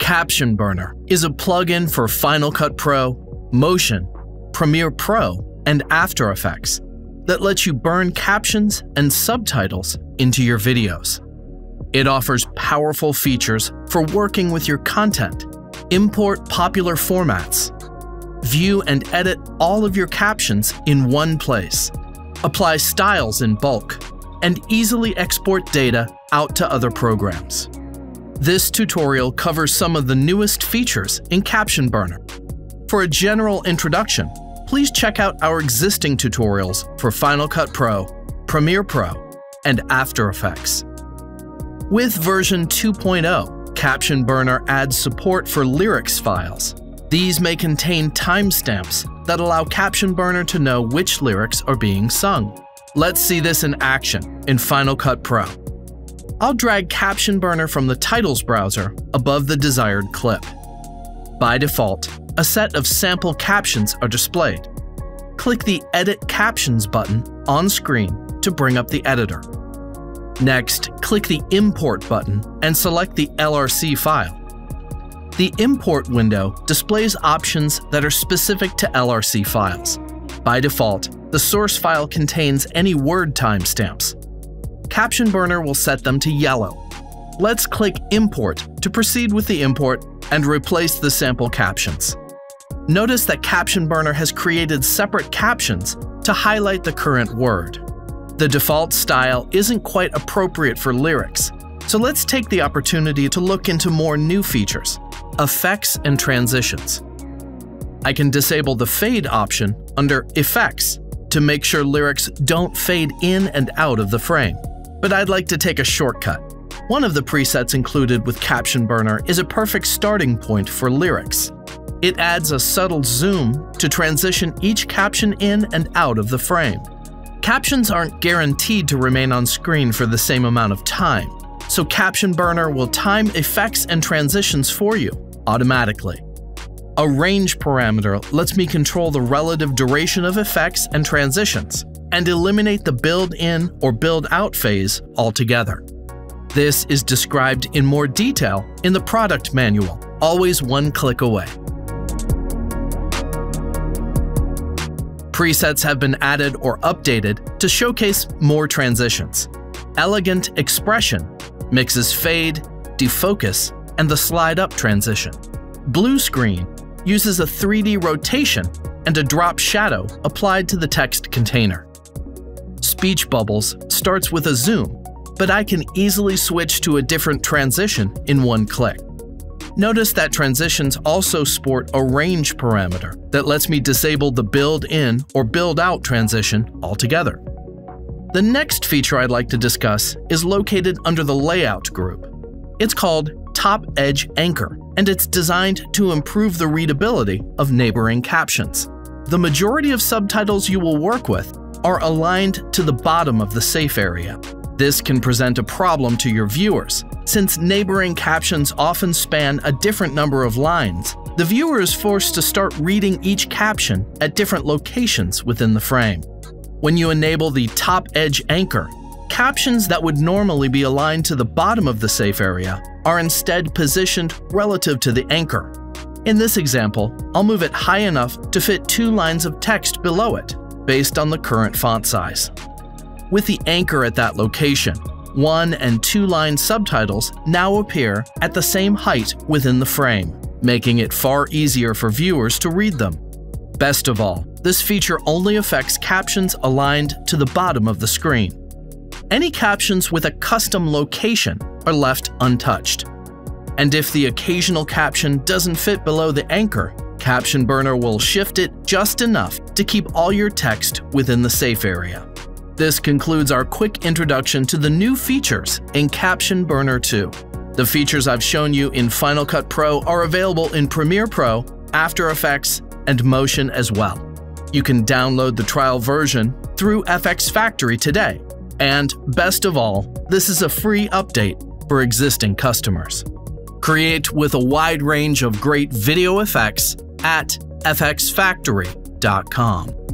Caption Burner is a plugin for Final Cut Pro, Motion, Premiere Pro, and After Effects that lets you burn captions and subtitles into your videos. It offers powerful features for working with your content, import popular formats, view and edit all of your captions in one place, apply styles in bulk, and easily export data out to other programs. This tutorial covers some of the newest features in Caption Burner. For a general introduction, please check out our existing tutorials for Final Cut Pro, Premiere Pro, and After Effects. With version 2.0, Caption Burner adds support for lyrics files. These may contain timestamps that allow Caption Burner to know which lyrics are being sung. Let's see this in action in Final Cut Pro. I'll drag Caption Burner from the Titles browser above the desired clip. By default, a set of sample captions are displayed. Click the Edit Captions button on screen to bring up the editor. Next, click the Import button and select the LRC file. The Import window displays options that are specific to LRC files. By default, the source file contains any word timestamps. Caption Burner will set them to yellow. Let's click Import to proceed with the import and replace the sample captions. Notice that Caption Burner has created separate captions to highlight the current word. The default style isn't quite appropriate for lyrics, so let's take the opportunity to look into more new features, effects and transitions. I can disable the fade option under Effects to make sure lyrics don't fade in and out of the frame. But I'd like to take a shortcut. One of the presets included with Caption Burner is a perfect starting point for lyrics. It adds a subtle zoom to transition each caption in and out of the frame. Captions aren't guaranteed to remain on screen for the same amount of time, so Caption Burner will time effects and transitions for you automatically. A range parameter lets me control the relative duration of effects and transitions, and eliminate the build-in or build-out phase altogether. This is described in more detail in the product manual, always one click away. Presets have been added or updated to showcase more transitions. Elegant Expression mixes fade, defocus, and the slide-up transition. Blue Screen uses a 3D rotation and a drop shadow applied to the text container. Speech Bubbles starts with a zoom, but I can easily switch to a different transition in one click. Notice that transitions also sport a range parameter that lets me disable the build-in or build-out transition altogether. The next feature I'd like to discuss is located under the Layout group. It's called Top Edge Anchor, and it's designed to improve the readability of neighboring captions. The majority of subtitles you will work with are aligned to the bottom of the safe area. This can present a problem to your viewers. Since neighboring captions often span a different number of lines, the viewer is forced to start reading each caption at different locations within the frame. When you enable the Top Edge Anchor, captions that would normally be aligned to the bottom of the safe area are instead positioned relative to the anchor. In this example, I'll move it high enough to fit 2 lines of text below it, based on the current font size. With the anchor at that location, 1- and 2-line subtitles now appear at the same height within the frame, making it far easier for viewers to read them. Best of all, this feature only affects captions aligned to the bottom of the screen. Any captions with a custom location are left untouched. And if the occasional caption doesn't fit below the anchor, Caption Burner will shift it just enough to keep all your text within the safe area. This concludes our quick introduction to the new features in Caption Burner 2. The features I've shown you in Final Cut Pro are available in Premiere Pro, After Effects, and Motion as well. You can download the trial version through FxFactory today. And best of all, this is a free update for existing customers. Create with a wide range of great video effects at FxFactory.com.